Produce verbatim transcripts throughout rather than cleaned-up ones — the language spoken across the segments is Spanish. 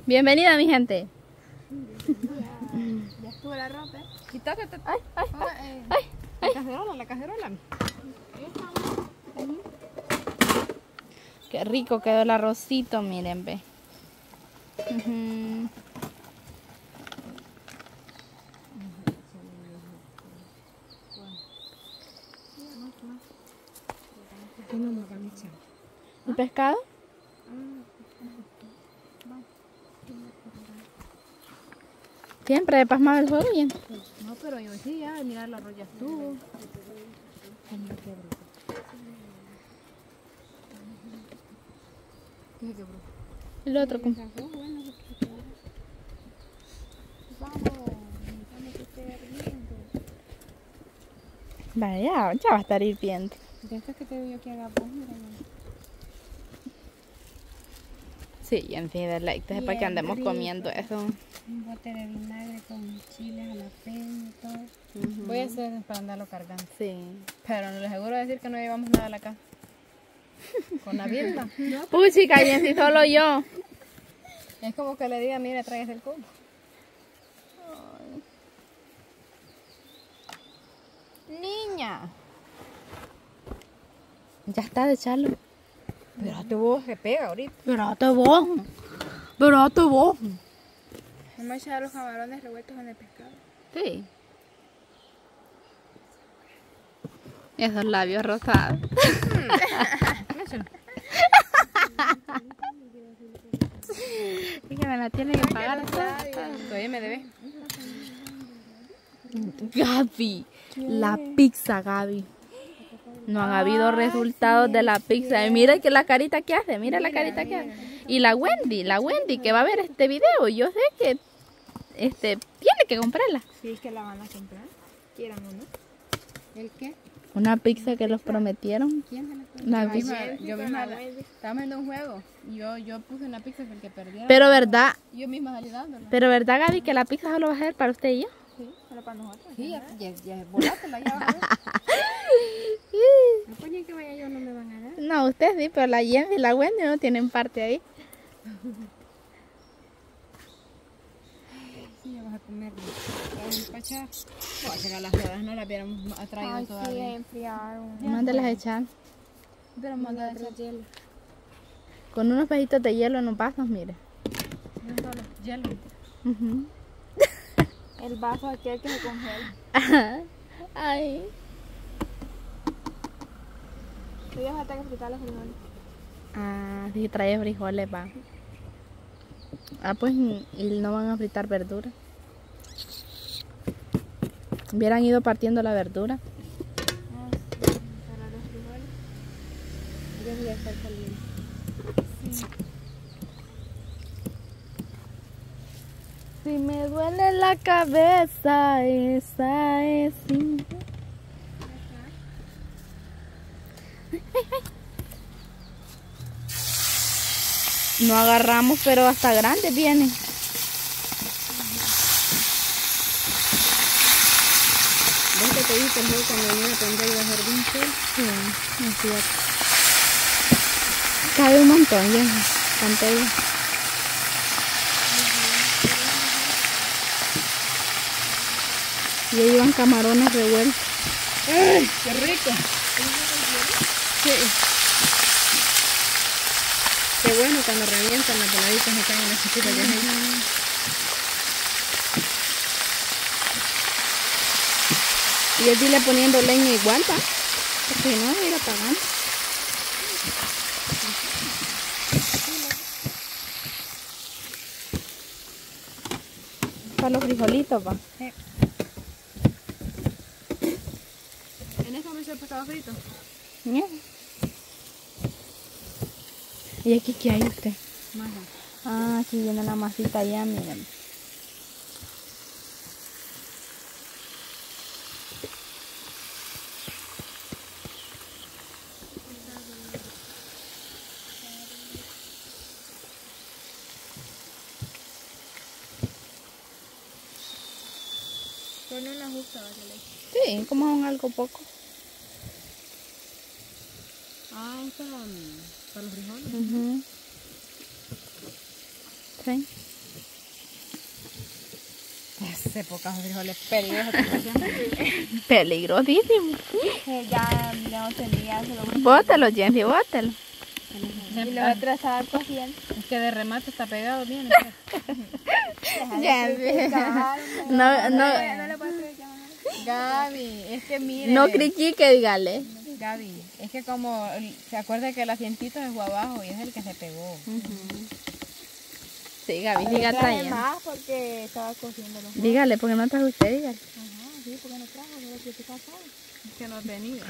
Bienvenida, mi gente. Ya estuvo la ropa. Quítate. Ay, ay, Ahora, eh, ay, ay. la cacerola, la cacerola. Qué rico quedó el arrocito, miren, ve. Ujú. ¿Qué no me van a echar? ¿El pescado? Siempre de pasmado el fuego bien. No, pero yo sí, ya, mira, la arroz ya estuvo. ¿Qué se quebró? El otro. con- Vale, ya, ya va a estar hirviendo. De estas que te digo yo que haga vos, mira. Sí, y en fin, de like, para que andemos rico. comiendo eso. Un bote de vinagre con chiles a la peña y todo. Ujú. Voy a hacer para andarlo cargando. Sí. Pero no les aseguro decir que no llevamos nada a la casa. Con la virla. Uy, chica, y en sí solo yo. Es como que le diga, mira, tráigase el cubo. Niña. Ya está de echarlo. Pero vos se pega ahorita. Espérate vos. Espérate vos. Vamos a echar los camarones revueltos en el pescado. Sí. Esos labios rosados. Es que me la tiene que pagar. Todavía me debe. Gaby, la pizza, Gaby. No han habido resultados de la pizza. Y mira que la carita que hace, mira la carita que hace. Y la Wendy, la Wendy que va a ver este video, yo sé que este tiene que comprarla. Si es que la van a comprar, quieran o no. ¿El qué? Una pizza que los prometieron. ¿Quién se la puso? La Yo pizza. misma, yo misma la- estábamos viendo un juego. Y yo, yo puse una pizza que el que perdiera. Pero verdad, Y yo misma salí dándola. pero verdad, Gaby, que la pizza solo va a ser para usted y yo. Sí, solo para nosotros. Sí, ya, ya, ya volátela, ya vas a ver. No ponen que vaya yo, no me van a dar. No, usted sí, pero la Jen y la Wendy no tienen parte ahí. Sí, ya vas a comer. Para despachar. Voy a sacar las ruedas, no las hubiéramos traído Ay, sí, todavía. enfriaron. Mándelas a echar. Pero manda de echar hielo. Con unos pejitos de hielo en los vasos, mire. no solo hielo. Ujú. El vaso aquel que se congela. Ay. Voy a falta que fritar los frijoles. Ah, sí, trae frijoles, va. Ah, pues, y no van a fritar verdura. Hubieran ido partiendo la verdura. Ah, sí, para los frijoles. Ya voy a estar saliendo. Sí. Si me duele la cabeza, esa es... No agarramos, pero hasta grandes vienen. ¿Ves que te dije que el juego cuando venía a aprender iba a ser bien feo? Sí, es cierto. Cabe un montón, ya. Pantalla. Y ahí van camarones revueltos. ¡Ay, qué rico! Sí. Qué bueno cuando revientan las peladitas me caen en las chiquitas de aceite. Y yo dile poniendo leña igual, va. Porque si no, voy a ir apagando. Para los frijolitos, va. ¿En esta mesa el pescado frito? Mira. ¿Y aquí qué hay usted? Masa. Ah, aquí viene la masita ya, miren. Con una justa de leche. Sí, como son algo poco. Ah, esta um, para los frijoles. Uh-huh. Sí. Hace pocas frijoles peligrosos. Peligrosísimo. Que ya no tenía, se lo Bótalo, Jensi, bótalo. y lo otro estaba cociendo. Es que de remate está pegado bien. Jensi. No, no, No le puedo creer ya. Gaby, es que mire. no critique, dígale. Gaby, es que como se acuerda que el asientito es abajo y es el que se pegó. Sí, Gaby, siga Traje trayendo. más porque estaba cociéndolo. Dígale, porque no trajo usted, dígale. Ajá, sí, porque no trajo, no lo que te pasó. Es que no tenía.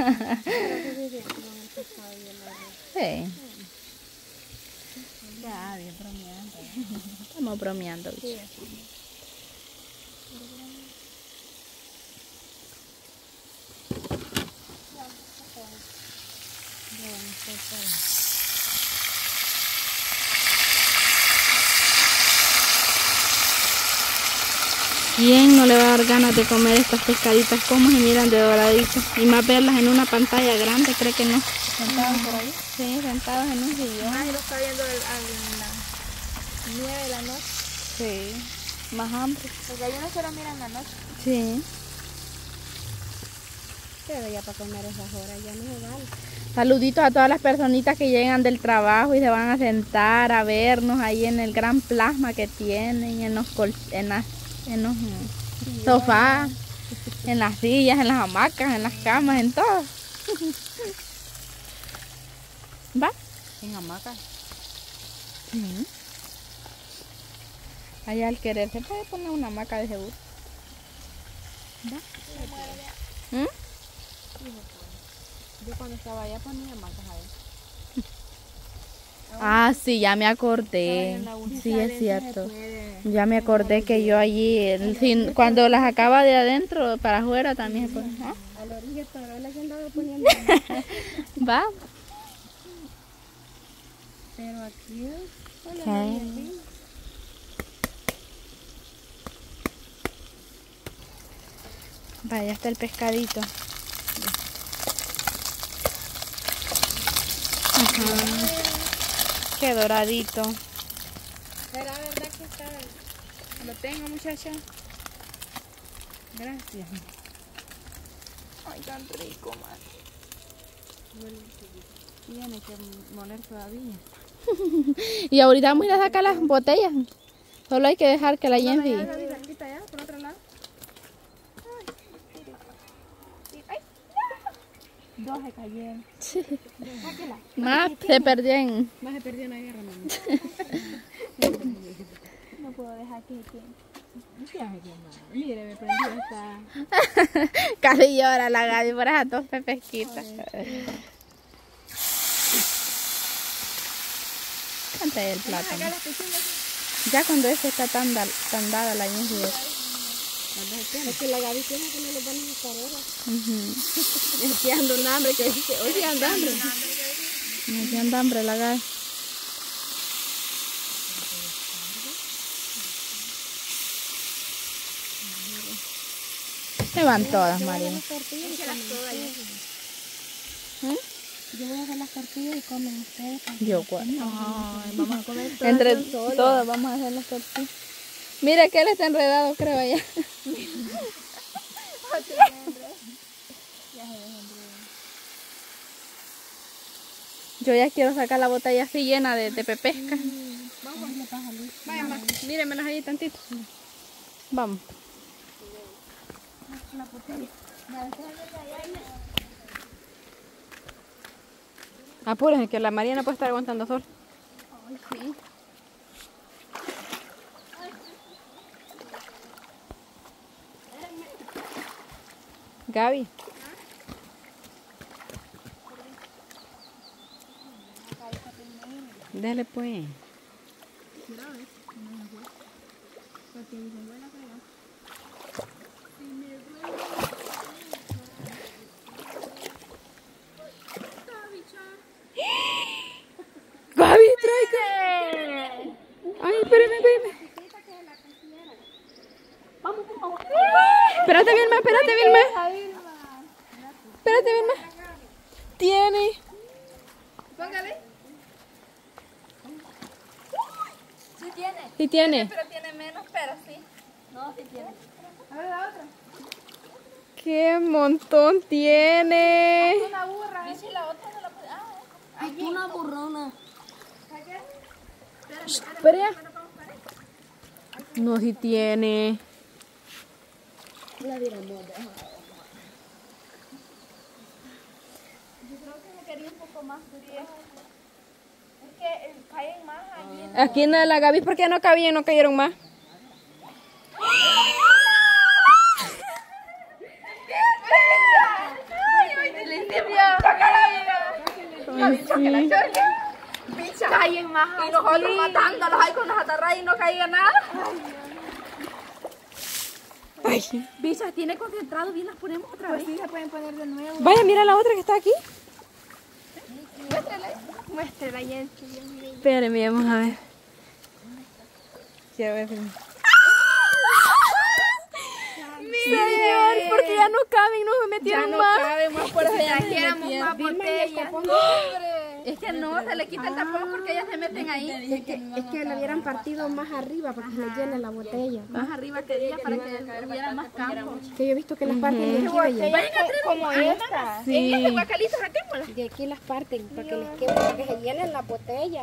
Sí, Ya, bien bromeando. estamos bromeando. bicho. ¿Quién no le va a dar ganas de comer estas pescaditas como se miran de doraditas? Y más verlas en una pantalla grande, cree que no. ¿Sentados por ahí? Sí, sentados en un sillón. Ah, y lo está viendo el, al- la nieve de la noche. Sí, más hambre. Porque hay unos que lo miran la noche. Sí. Pero ya para comer esas horas ya no se vale. Saluditos a todas las personitas que llegan del trabajo y se van a sentar a vernos ahí en el gran plasma que tienen, en los, col en las, en los mm, sofás, en las sillas, en las hamacas, en las camas, en todo. ¿Va? En hamaca. Sí. Allá al querer se puede poner una hamaca de seguro. ¿Va? ¿Mm? Yo cuando estaba allá ponía hamacas ahí. Ah, sí, ya me acordé. Sí, es cierto. Ya me acordé que yo allí, el- sin- cuando las acaba de adentro para afuera también se pone. ¿Ah? A la orilla todo le han dado poniendo. Va. Pero aquí solo ¿Qué? la orilla encima. Vaya, está el pescadito. Ajá. Qué doradito. ¿Será verdad que está? Lo tengo, muchacha. Gracias. Ay, tan rico, man. Tiene que moler todavía. Y ahorita vamos a ir a sacar las botellas. Solo hay que dejar que la Jensi. Quita allá, por otro lado. Dos se cayeron. Más se perdió en. Más se perdió en la guerra, mamá. No puedo dejar que se queden. Mire, me prendió esta. Casi llora la Gaby por esas dos pepesquitas. Canta el plátano. Ya cuando ese está tan, da- tan dada la Jensi. Es que la Gaby tiene que no lo van a buscar ahora. Uh-huh. Es que ando en hambre, que dice, oye, ando en hambre. Aquí anda hambre la Gaby. Se van todas, María. Las tortillas y comen ustedes. ¿Mm? Yo voy a hacer las tortillas y comen ustedes. Yo cuál. Ay, vamos a comer todas Entre de un solo. todas vamos a hacer las tortillas. Mira que él está enredado, creo, allá. Yo ya quiero sacar la botella así llena de, de pepesca. Vamos, le pasa a Luis. Vaya, ma, míremelas ahí tantito. Vamos. La botella. Apúrense que la María no puede estar aguantando sol. Ay, sí. Gaby. Dale pues. Gaby, trae. Ay, espérame, espérame. Espérate, Vilma, espérate, Vilma. Espérate, Vilma. Tiene. Póngale. Sí tiene. Sí tiene. Pero tiene menos, pero sí. No, sí tiene. A ver la otra. ¡Qué montón tiene! Una burra. Dice la otra no la puede. Ah, Aquí una burrona. Espera. No, si tiene. La hubiéramos dejado. Yo creo que me quería un poco más fría. Es que eh, caen más allí. En Aquí en la Gaby, ¿por qué no cabían? No cayeron más. Caen más y nosotros matándolos ahí con las atarras y no caía nada. Ay. Bichas, tiene concentrado, bien las ponemos otra vez. Sí, se pueden poner de nuevo. Vaya, mira la otra que está aquí. Muéstrala. Muéstrala, Yancy. Espérenme, vamos a ver. Quiero ver. Señor, porque ya no caben, no me metieron Ya no más. cabe más, por eso ya nos Trajéramos metieron. más botellas. Es que no, se le quita el tapón porque ellas se meten ahí. Es que, es que le hubieran partido más arriba para que se llene la botella. Más arriba quería para que hubiera más campo. Que yo he visto que las parten de aquí, ¿veis? Vayan a traer como esta. Sí. Estas de guacalitos, saquémoslas. De aquí las parten para que les quede, para que se llenen las botellas.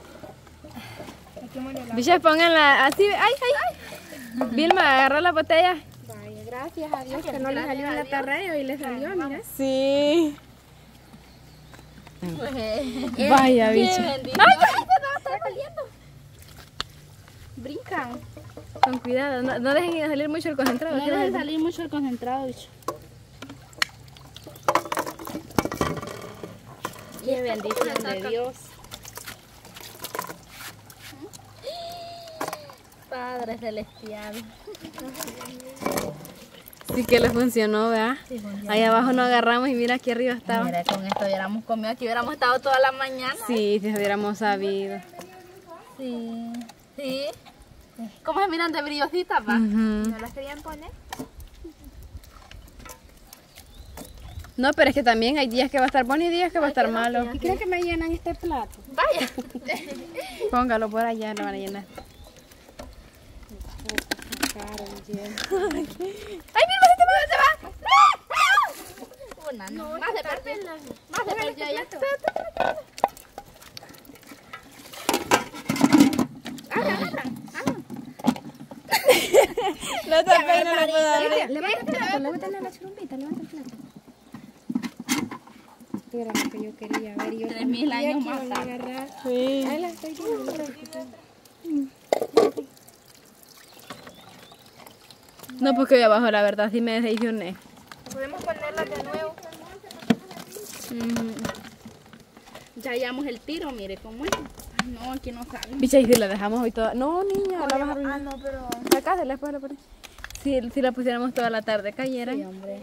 Bichas, pónganla así. ¡Ay, ay! Vilma, agarra la botella. Vaya, gracias a Dios que no le salió el atarreo y le salió, mira. Sí. Pues, Vaya, bicha. ¡Ay, no, está saliendo! Brincan. Con cuidado, no, no dejen salir mucho el concentrado. No ¿qué dejen dejen? salir mucho el concentrado, bicho. Qué bendición de Dios. Padre celestial. Sí que le funcionó, ¿verdad? Sí, funcionó. Ahí abajo no agarramos y mira aquí arriba estaba. Mira, con esto hubiéramos comido, aquí hubiéramos estado toda la mañana. Sí, si hubiéramos sabido. Sí. Sí. ¿Cómo se miran de brillositas, va? Ujú. ¿No las querían poner? No, pero es que también hay días que va a estar bueno y días que va a estar malo. ¿Y creen que me llenan este plato? Vaya. Póngalo por allá, lo van a llenar. ¡Ay, mira, se te va, se va! Una, no, más de parte. Más de parte, ya, ya. No te apenas no lo puedo abrir. Levanta el plato, levántale la churumbita, levanta el plato. Esto era lo que yo quería ver. Yo Tres mil sabía años que más iban a tarde. agarrar. Sí. Ahí la estoy viendo, mira. No, porque hoy abajo la verdad sí me decepcioné. Podemos ponerlas de nuevo. Ya hallamos el tiro, mire cómo es. Ay, no, aquí no sale. Bicha, y si la dejamos hoy toda. No, niña, la vas a Ah, arruinar. no, pero... Acá se la después la pones. Si, si la pusiéramos toda la tarde, cayera. Sí, hombre.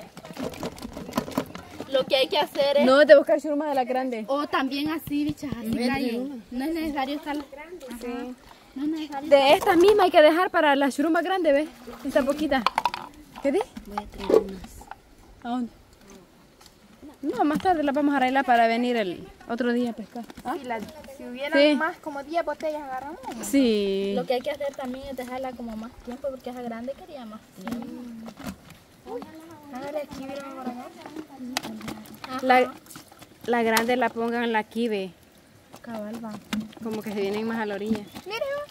Lo que hay que hacer es... No, de buscar churma de la grande. O también así, bichas, así caen. No es necesario estar... Sí. No es necesario... De estas mismas hay que dejar para la churuma grande, ¿ves? Esta poquita. ¿Qué di? Voy a traer unas. ¿A dónde? No, más tarde las vamos a arreglar para venir el otro día a pescar. ¿Ah? Si, la- si hubiera Sí. más, como diez botellas agarramos. Sí. Lo que hay que hacer también es dejarla como más tiempo porque esa grande quería más tiempo. Hágale aquí, mira, por acá. La, la grande la pongan en la kibe. Cabal, va. Como que se vienen más a la orilla. Mire, va.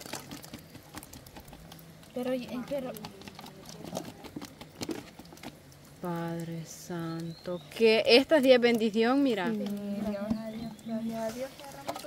Pero, eh, pero... Padre Santo. Que esta sí es bendición, mira. Dios, adiós, gracias a Dios.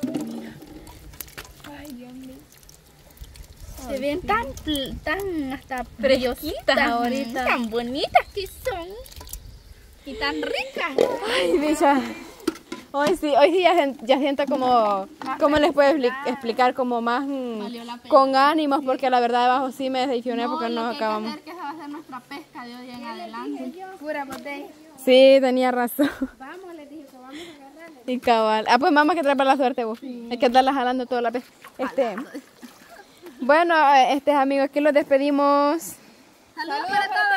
Ay, Dios mío. Se ven tan, pl- tan hasta preciositas ahorita. tan bonitas que son y tan ricas. Ay, bicha. Hoy sí, hoy sí ya, sen- ya siento como, ¿cómo les puedo expli- explicar? Como más mm, Valió la pena. con ánimos, porque la verdad abajo sí me decepcioné porque lo nos que acabamos. hay que hacer, que esa va a ser nuestra pesca de hoy en adelante. Pura botella. Sí, tenía razón. Vamos, les dije que vamos a agarrarle. Y cabal. Ah, pues mamá, que trae para la suerte vos. Hay que andarla jalando toda la vez. Este. Bueno, este amigos, aquí los despedimos. Saludos para todos.